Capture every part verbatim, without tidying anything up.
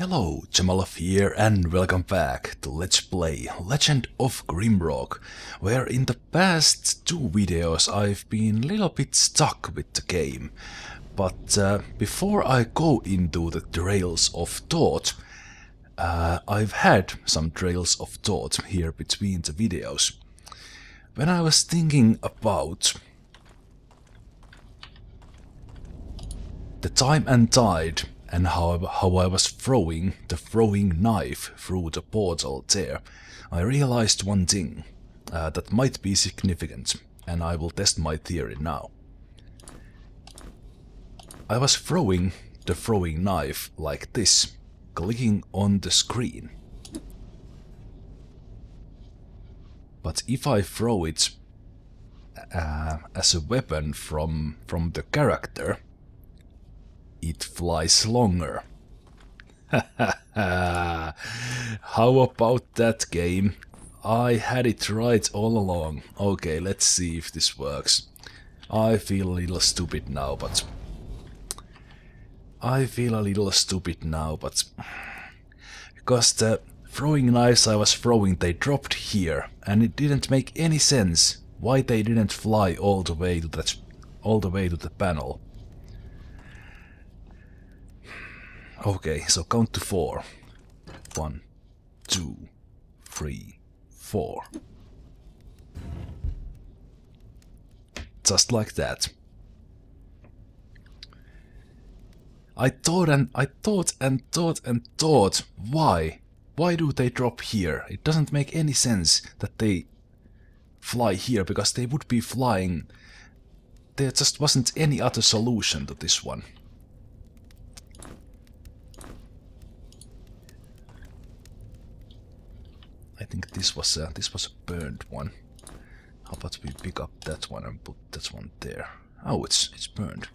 Hello, Zemalf here and welcome back to Let's Play Legend of Grimrock, where in the past two videos I've been a little bit stuck with the game. But uh, before I go into the trails of thought, uh, I've had some trails of thought here between the videos. When I was thinking about the time and tide and how, how I was throwing the throwing knife through the portal there, I realized one thing uh, that might be significant, and I will test my theory now. I was throwing the throwing knife like this, clicking on the screen. But if I throw it uh, as a weapon from, from the character, it flies longer. How about that, game? I had it right all along. Okay, let's see if this works. I feel a little stupid now, but... I feel a little stupid now, but... Because the throwing knives I was throwing, they dropped here, and it didn't make any sense why they didn't fly all the way to that, all the way to the panel. Okay, so count to four. One, two, three, four. Just like that. I thought and I thought and thought and thought, why? Why do they drop here? It doesn't make any sense that they fly here, because they would be flying. There just wasn't any other solution to this one. I think this was a, this was a burned one. How about we pick up that one and put that one there? Oh, it's it's burned.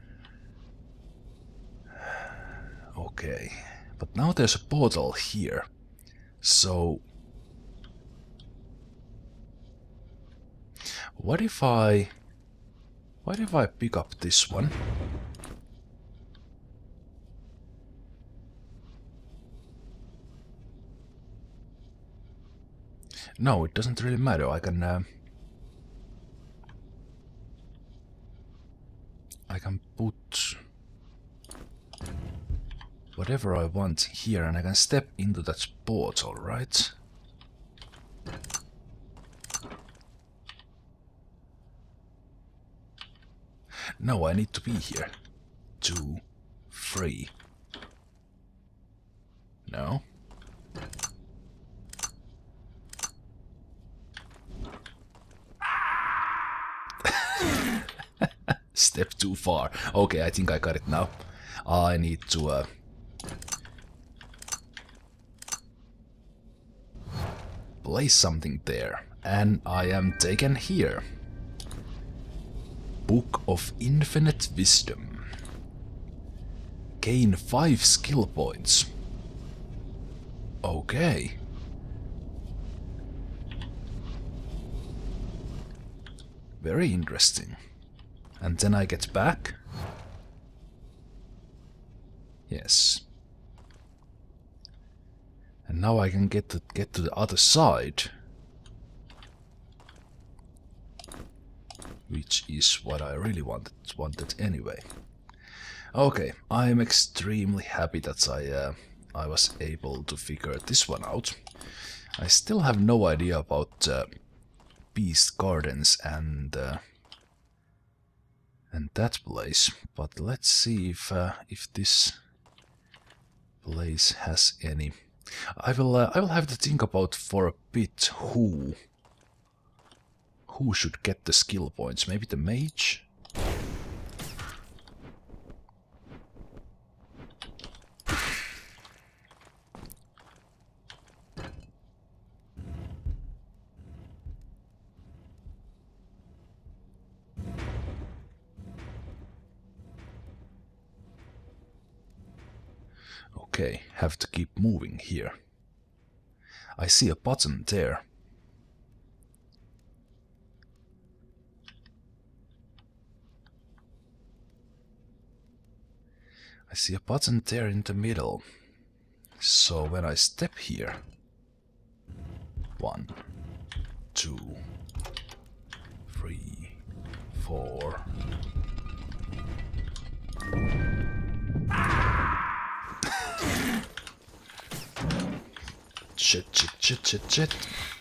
Okay, but now there's a portal here. So what if I what if I pick up this one? No, it doesn't really matter. I can uh, I can put whatever I want here, and I can step into that portal, right? No, I need to be here. Two, three. No. Step too far. Okay, I think I got it now. I need to uh, place something there, and I am taken here. Book of Infinite Wisdom. Gain five skill points. Okay. Very interesting. And then I get back. Yes. And now I can get to get to the other side, which is what I really wanted wanted anyway. Okay, I am extremely happy that I uh, I was able to figure this one out. I still have no idea about uh, Beast Gardens and uh, and that place, but let's see if uh, if this place has any. I will uh, I will have to think about for a bit who who should get the skill points. Maybe the mage. Okay, have to keep moving here. I see a button there. I see a button there in the middle. So when I step here, one, two, three, four. Shit, shit, shit, shit, shit.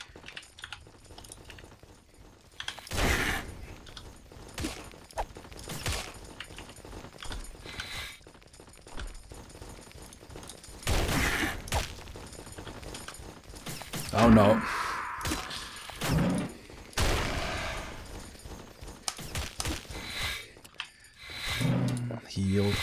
Oh no. Heal.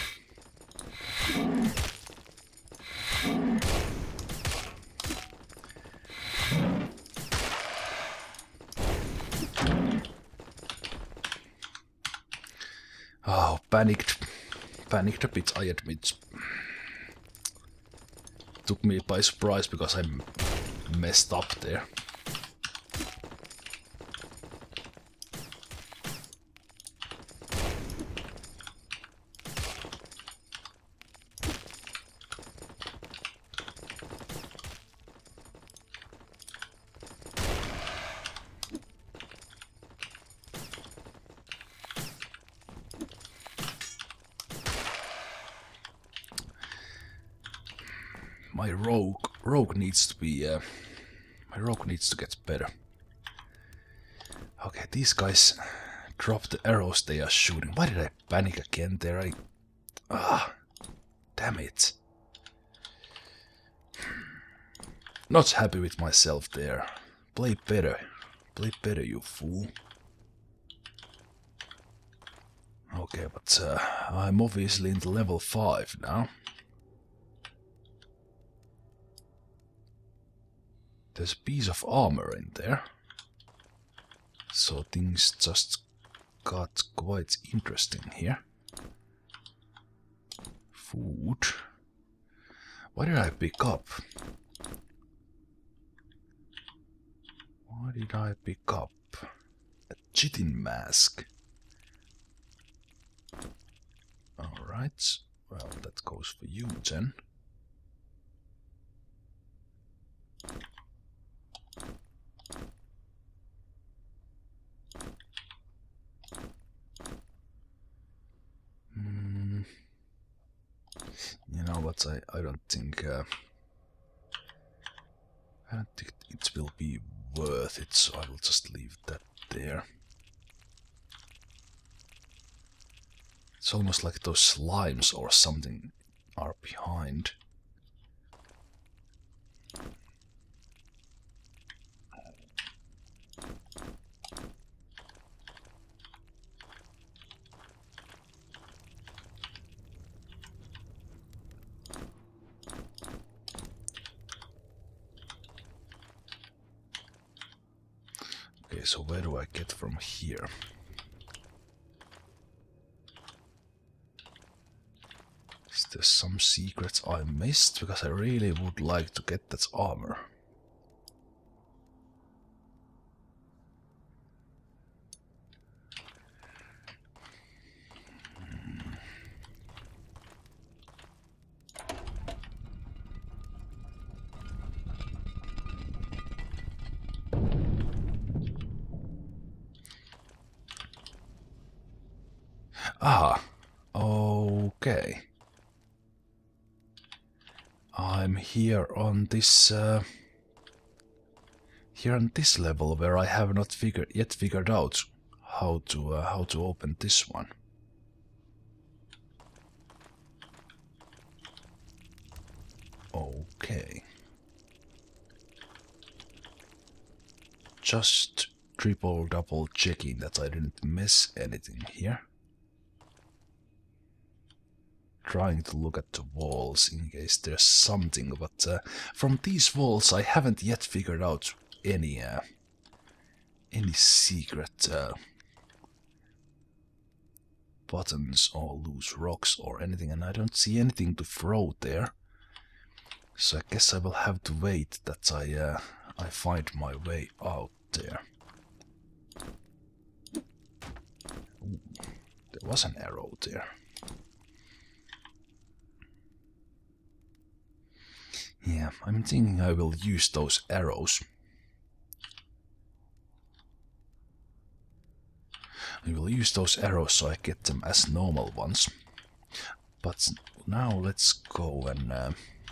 Oh, panicked. Panicked a bit, I admit. Took me by surprise because I messed up there. My rogue, rogue needs to be, uh, my rogue needs to get better. Okay, these guys drop the arrows they are shooting. Why did I panic again there? I, ah, damn it. Not happy with myself there. Play better, play better, you fool. Okay, but uh, I'm obviously into level five now. There's a piece of armor in there. So things just got quite interesting here. Food. What did I pick up? What did I pick up? A chitin mask. Alright. Well, that goes for you then. Mm. You know what? I I don't think uh, I don't think it will be worth it. So I will just leave that there. It's almost like those slimes or something are behind. Okay, so where do I get from here? Is there some secrets I missed? Because I really would like to get that armor. Ah, okay. I'm here on this uh, here on this level where I have not figured yet figured out how to uh, how to open this one. Okay. Just triple double checking that I didn't miss anything here. Trying to look at the walls in case there's something, but uh, from these walls I haven't yet figured out any uh, any secret uh, buttons or loose rocks or anything, and I don't see anything to throw there. So I guess I will have to wait that I uh, I find my way out there. Ooh, there was an arrow there. Yeah, I'm thinking I will use those arrows. I will use those arrows so I get them as normal ones. But now let's go and... Uh,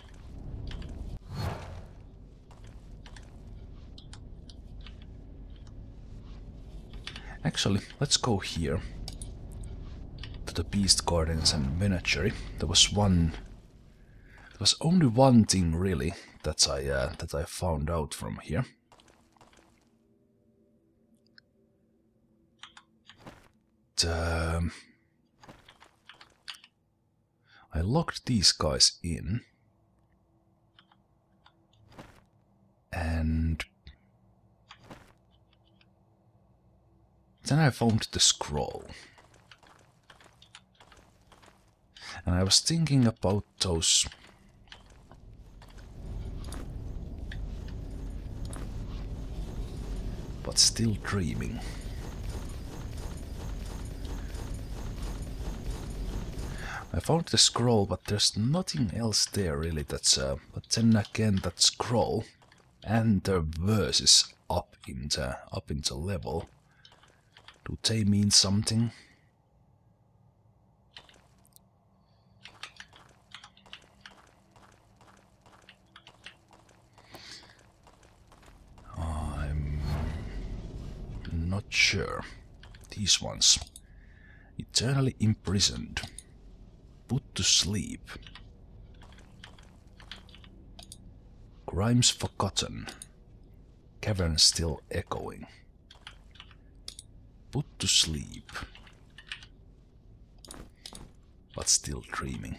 actually, let's go here. To the Beast Gardens and Menagerie. There was one... There was only one thing really that I, uh, that I found out from here. Um, I locked these guys in, and then I found the scroll, and I was thinking about those but still dreaming. I found the scroll, but there's nothing else there really. That's uh, but then again, that scroll and the verses up into up into level. Do they mean something? I'm not sure. These ones. Eternally imprisoned. Put to sleep. Crimes forgotten. Cavern still echoing. Put to sleep. But still dreaming.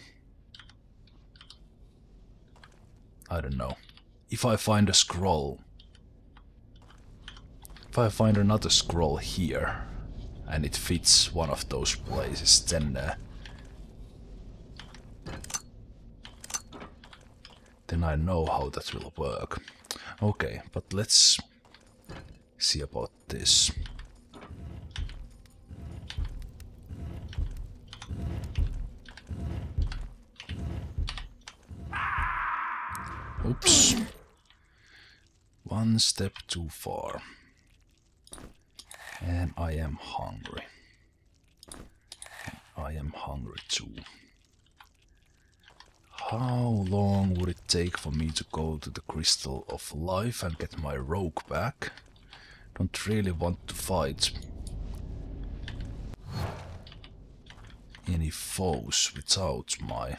I don't know. If I find a scroll... If I find another scroll here, and it fits one of those places, then... Uh, then I know how that will work. Okay, but let's see about this. Oops. One step too far. And I am hungry. I am hungry too. How long would it take for me to go to the Crystal of Life and get my rogue back? Don't really want to fight any foes without my...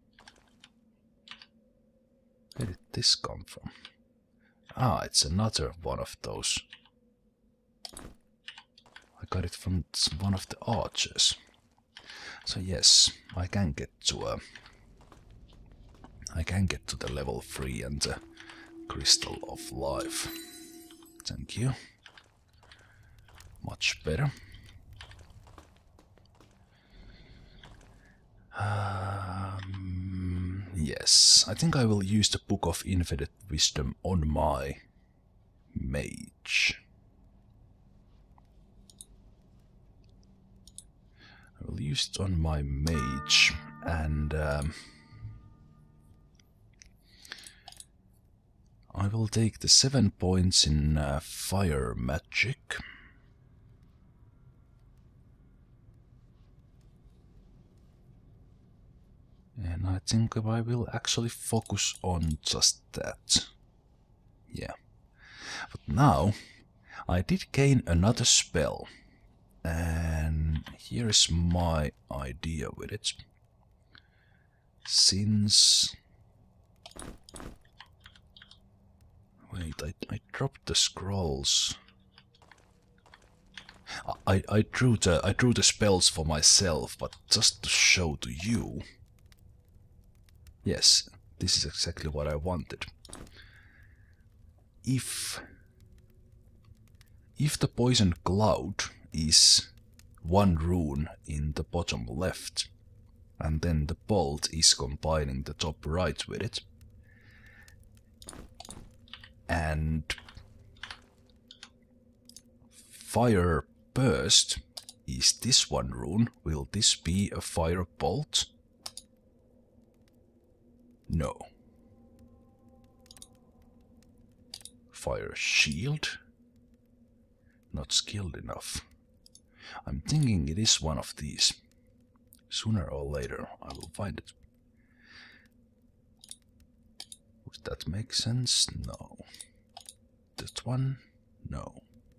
Where did this come from? Ah, it's another one of those. I got it from one of the archers. So yes, I can get to a... I can get to the level three and the Crystal of Life. Thank you. Much better. Um, yes, I think I will use the Book of Infinite Wisdom on my Mage. I will use it on my Mage and... Um, I will take the seven points in uh, fire magic. And I think I will actually focus on just that. Yeah. But now, I did gain another spell. And here is my idea with it. Since... Wait, I, I dropped the scrolls. I, I drew the I drew the spells for myself, but just to show to you. Yes, this is exactly what I wanted. If if the poison cloud is one rune in the bottom left, and then the bolt is combining the top right with it, and fire burst is this one rune, will this be a fire bolt? No. fire shield. Not skilled enough. I'm thinking it is one of these. Sooner or later I will find it. Would that make sense? No. That one? No.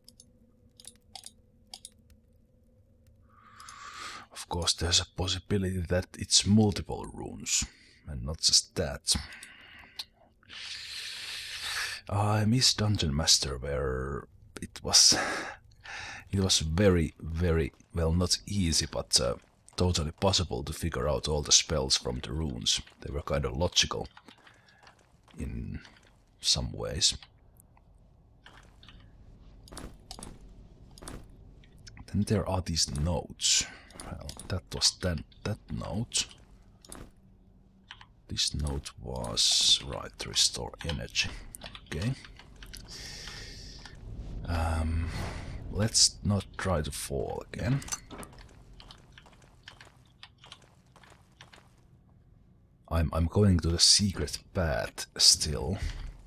Of course there's a possibility that it's multiple runes and not just that. I miss Dungeon Master where it was it was very very well, not easy, but uh, totally possible to figure out all the spells from the runes. They were kind of logical in some ways. Then there are these notes. Well, that was then that note. This note was right to restore energy. Okay. Um, let's not try to fall again. I'm I'm going to the secret path still.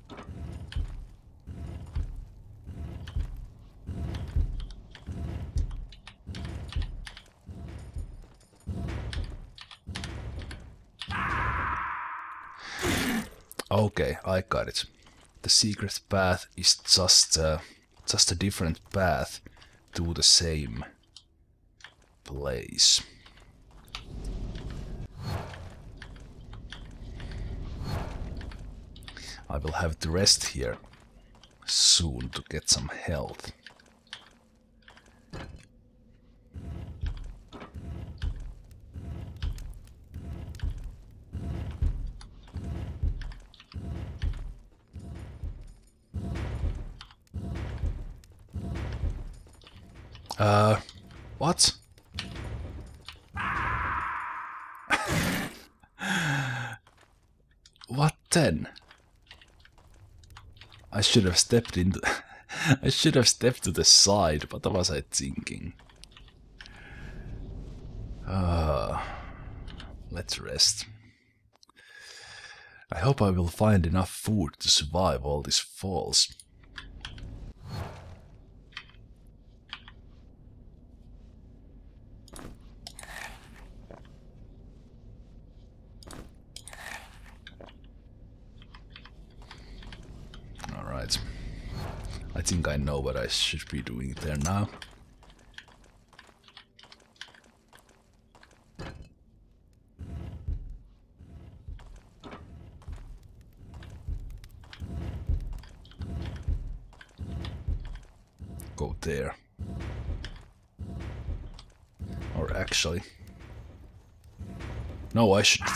Okay, I got it. The secret path is just uh, just a different path to the same place. I will have to rest here soon to get some health. Uh, what? What then? I should have stepped into... I should have stepped to the side, what was I thinking? Uh, let's rest. I hope I will find enough food to survive all these falls. Alright. I think I know what I should be doing there now. Go there. Or actually... No, I should...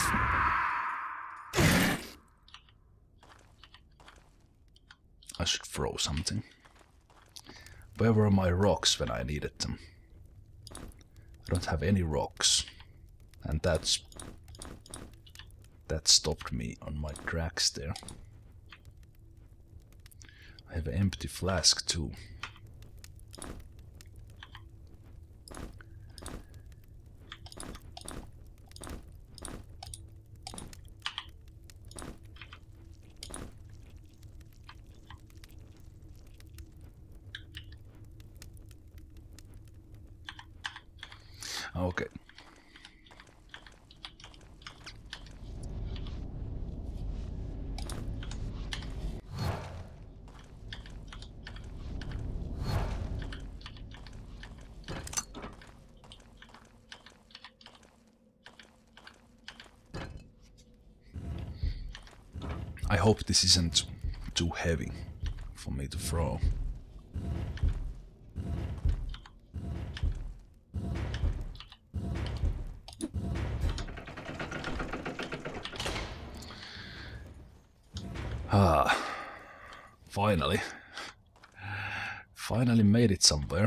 I should throw something. Where were my rocks when I needed them? I don't have any rocks. And that's... That stopped me on my tracks there. I have an empty flask too. Okay. I hope this isn't too heavy for me to throw. Ah, finally. Finally made it somewhere.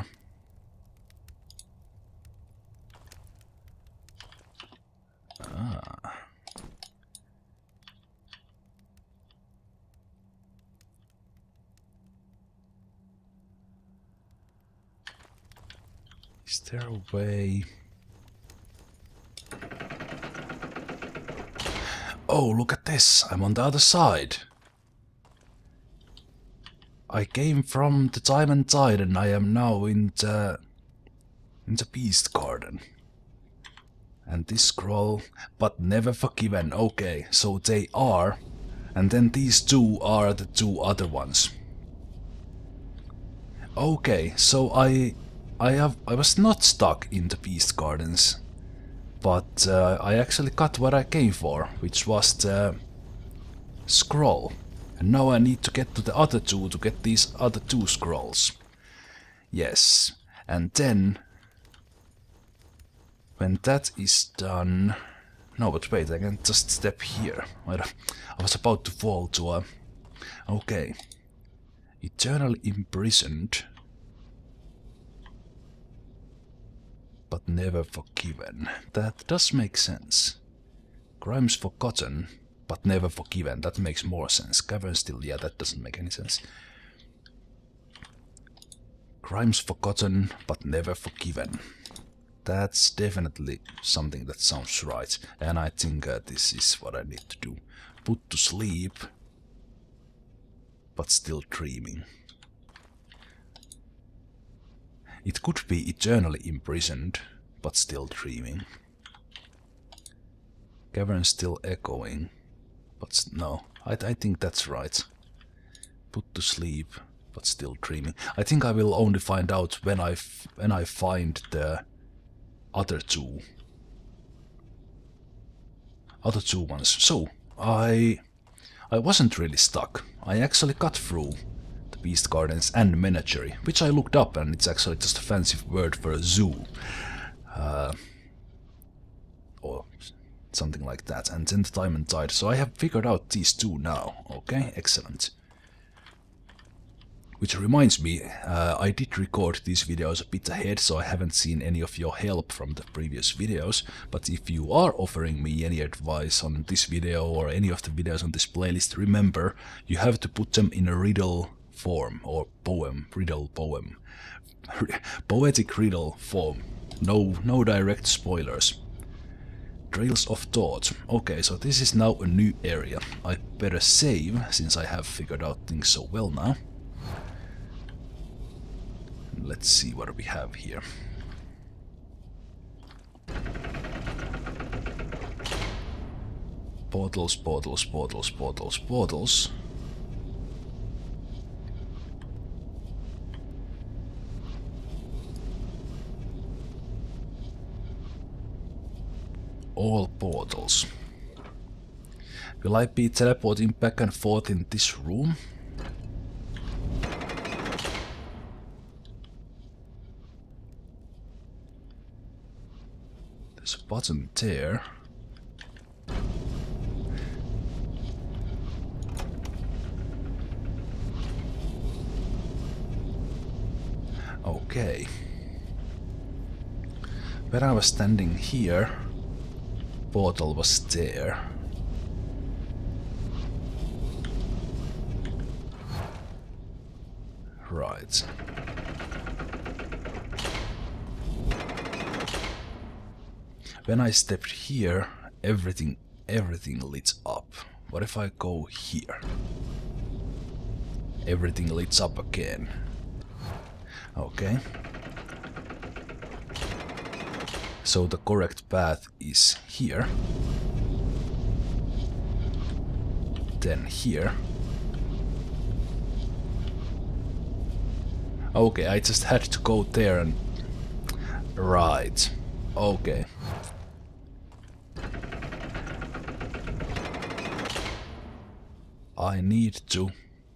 Ah. Is there a way? Oh, look at this. I'm on the other side. I came from the Time and Tide and I am now in the, in the Beast Garden. And this scroll, but never forgiven. Okay, so they are, and then these two are the two other ones. Okay, so I, I have, I was not stuck in the Beast Gardens, but uh, I actually got what I came for, which was the scroll. And now I need to get to the other two to get these other two scrolls. Yes, and then when that is done... No, but wait, I can just step here. I was about to fall to a... Okay. Eternally imprisoned. But never forgiven. That does make sense. Crimes forgotten, but never forgiven. That makes more sense. Cavern still, yeah, that doesn't make any sense. Crimes forgotten, but never forgiven. That's definitely something that sounds right, and I think uh, this is what I need to do. Put to sleep, but still dreaming. It could be eternally imprisoned, but still dreaming. Cavern still echoing, but no, I, I think that's right. Put to sleep, but still dreaming. I think I will only find out when I, f when I find the other two. Other two ones. So, I I wasn't really stuck. I actually got through the Beast Gardens and Menagerie, which I looked up, and it's actually just a fancy word for a zoo. Uh, or something like that. And then the Time and Tide. So I have figured out these two now. Okay, excellent. Which reminds me, uh, I did record these videos a bit ahead, so I haven't seen any of your help from the previous videos, but if you are offering me any advice on this video or any of the videos on this playlist, remember, you have to put them in a riddle form, or poem, riddle poem, poetic riddle form, no, no direct spoilers. Trails of Thought. Okay, so this is now a new area. I better save, since I have figured out things so well now. Let's see what we have here. Portals, portals, portals, portals, portals. All portals. Will I be teleporting back and forth in this room? There's a button there. Okay. When I was standing here, portal was there. Right. When I stepped here, everything, everything lit up. What if I go here? Everything lights up again. Okay. So the correct path is here. Then here. Okay, I just had to go there and... Right. Okay. I need to...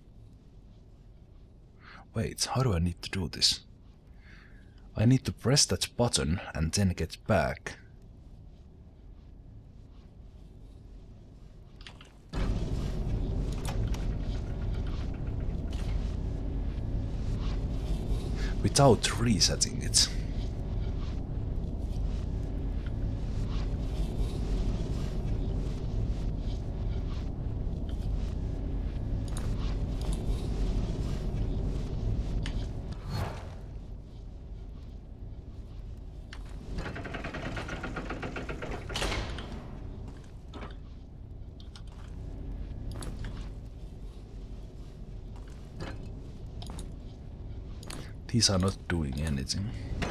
Wait, how do I need to do this? I need to press that button and then get back. Without resetting it. These are not doing anything.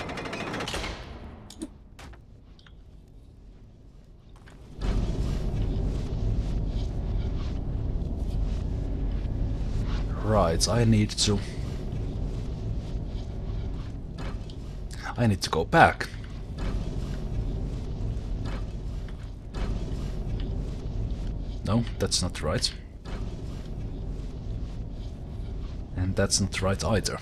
Right, I need to... I need to go back. No, that's not right. And that's not right either.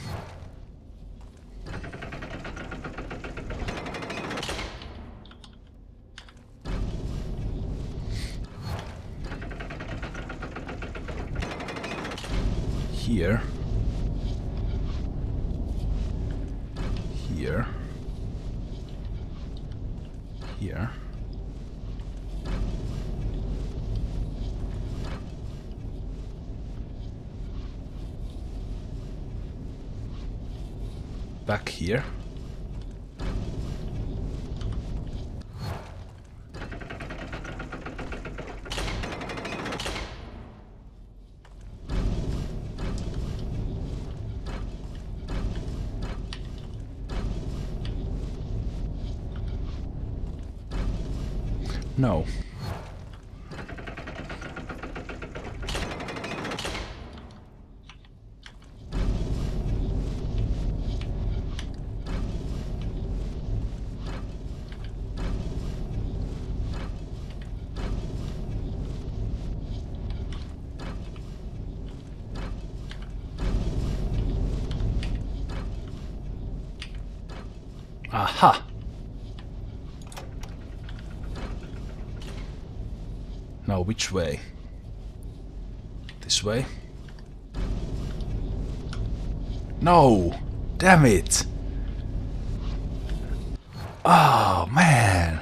Here. Here. Here. Back here. No. Aha! Now which way? This way? No! Damn it! Oh man!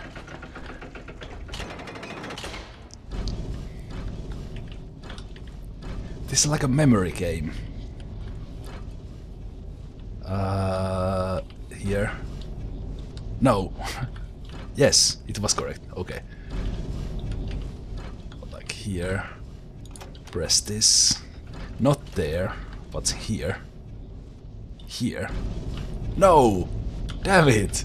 This is like a memory game. Uh, here. No. Yes, it was correct. Okay. Like here. Press this. Not there, but here. Here. No! Damn it!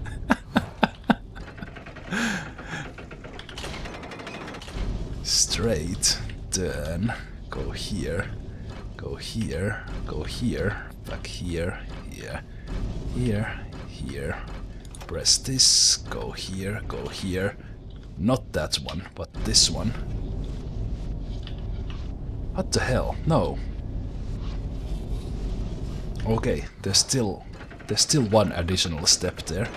Straight. Turn. Go here. Go here. Go here. Back here. Here. Here. Here. Press this. Go here. Go here. Not that one, but this one. What the hell? No. Okay, there's still there's still one additional step there.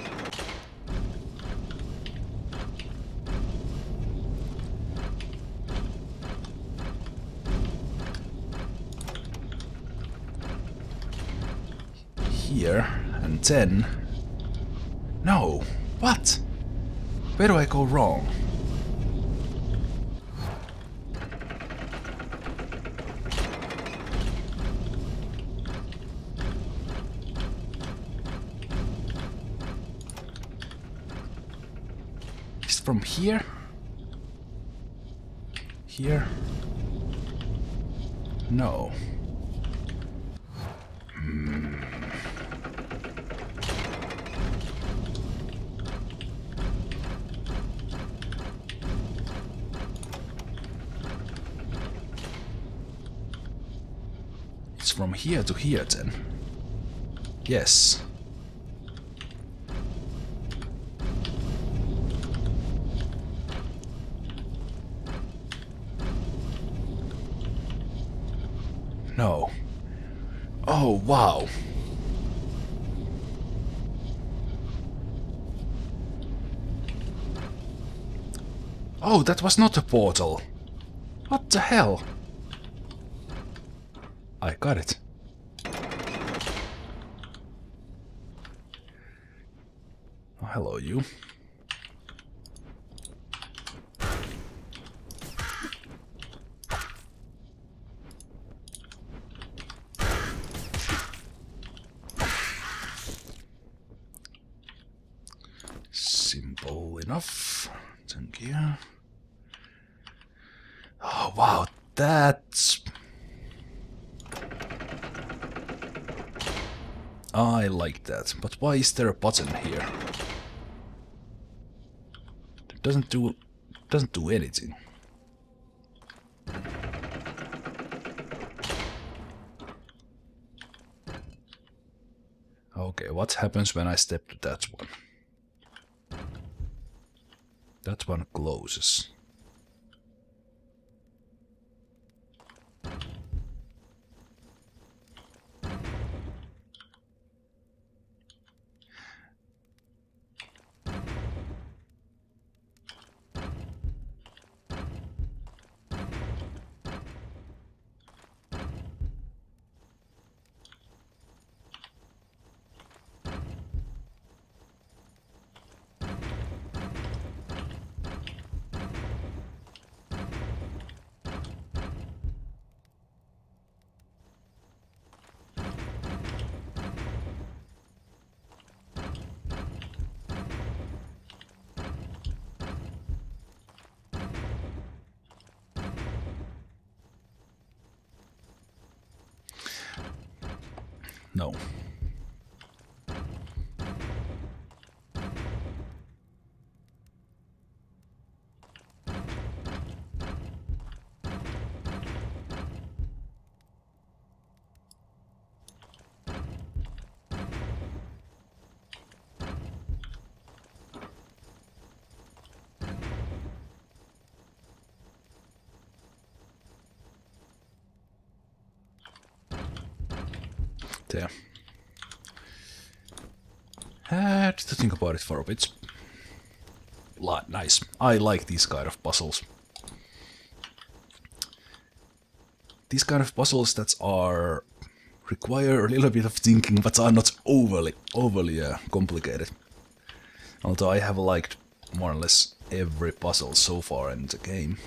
Here and then. No. What? Where do I go wrong? From here? Here? No. Hmm. It's from here to here then. Yes. No. Oh, wow. Oh, that was not a portal. What the hell? I got it. Oh, hello, you. Simple enough. Thank you. Oh wow, that's... I like that, but why is there a button here? It doesn't do doesn't do anything. Okay, what happens when I step to that one? That one closes. No. There. Had to think about it for a bit. Lot nice. I like these kind of puzzles. These kind of puzzles that are require a little bit of thinking, but are not overly overly uh, complicated. Although I have liked more or less every puzzle so far in the game.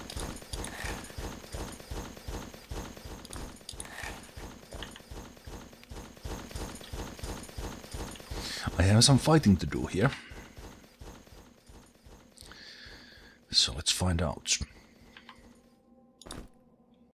I have some fighting to do here. So let's find out.